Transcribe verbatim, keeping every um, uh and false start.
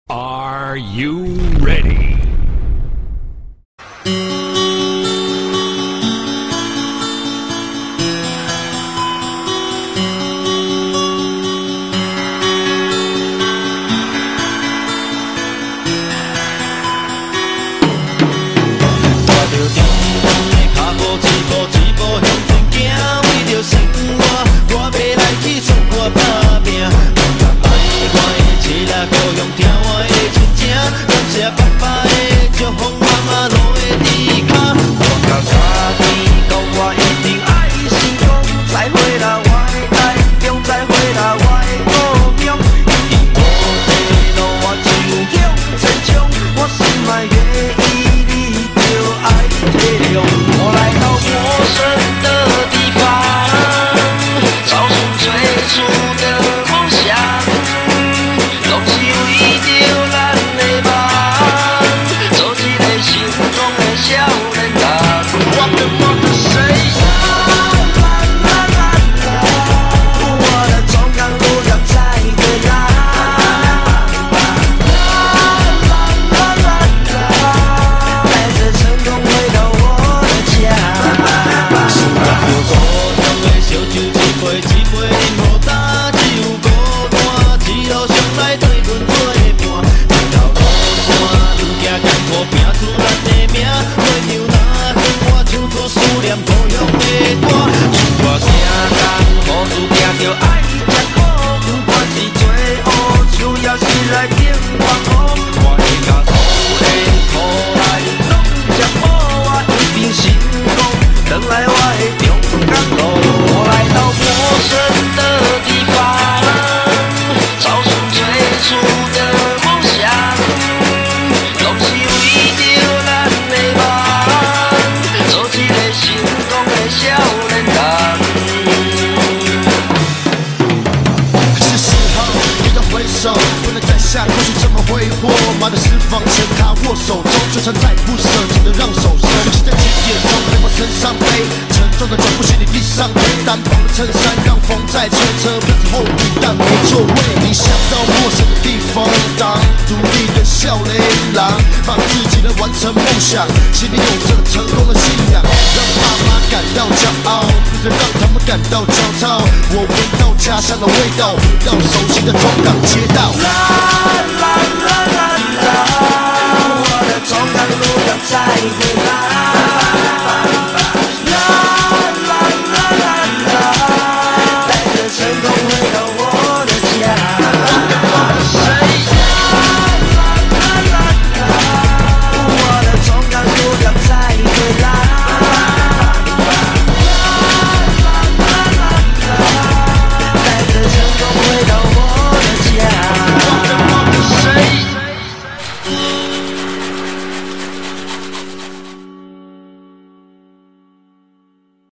Are you ready? 下过去怎么挥霍？妈的释放前他握手中，就算再不舍，记得让手松。骑在起点中，背往身上背，沉重的脚步行你地上推，单薄的衬衫让风在吹，车不止后雨但没座位。你想到陌生的地方，当独立的笑脸狼，帮自己的完成梦想，心里有着成功的信仰，让爸妈感到骄傲，不能让他们感到焦躁。我闻到家乡的味道，回到熟悉的中港街道。啦啦啦啦啦，我的中港路要再回来。啦啦啦啦啦，带着成功回到。